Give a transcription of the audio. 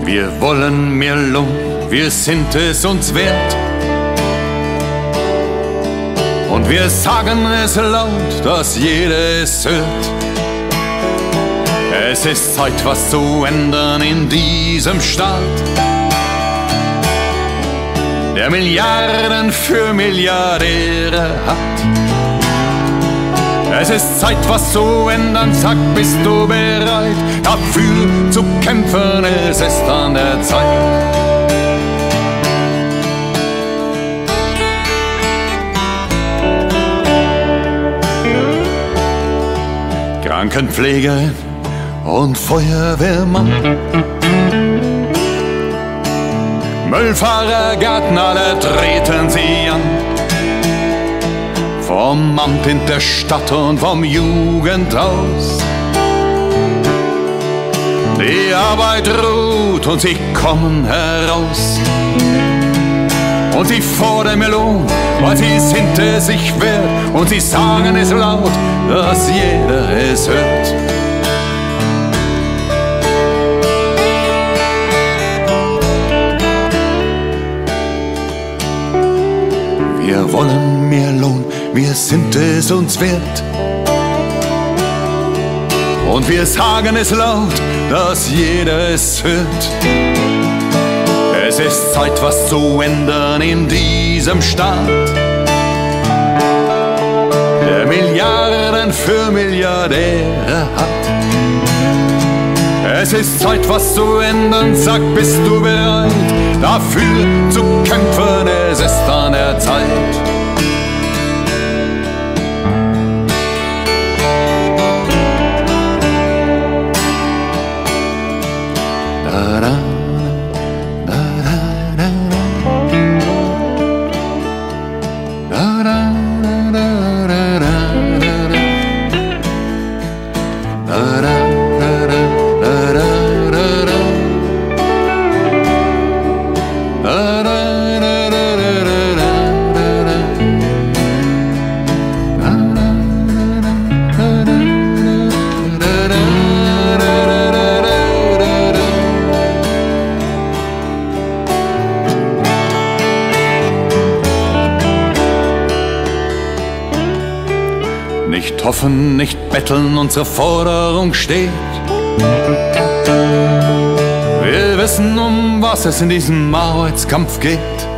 Wir wollen mehr Lohn, wir sind es uns wert. Und wir sagen es laut, dass jeder es hört. Es ist Zeit, was zu ändern in diesem Staat, der Milliarden für Milliardäre hat. Es ist Zeit, was zu ändern, sag, bist du bereit, dafür zu kämpfen, es ist an der Zeit. Krankenpflegerin und Feuerwehrmann, Müllfahrer, Gärtner, alle treten sie an. Vom Amt in der Stadt und vom Jugendhaus. Die Arbeit ruht und sie kommen heraus. Und sie fordern mehr Lohn, weil sie sind es sich wert. Und sie sagen es laut, dass jeder es hört. Wir wollen mehr Lohn, wir sind es uns wert. Und wir sagen es laut, dass jeder es hört. Es ist Zeit, was zu ändern in diesem Staat, der Milliarden für Milliardäre hat. Es ist Zeit, was zu ändern, sag, bist du bereit, dafür zu kämpfen, es ist an der Zeit. Da, da. Nicht hoffen, nicht betteln, unsere Forderung steht. Wir wissen, um was es in diesem Arbeitskampf geht.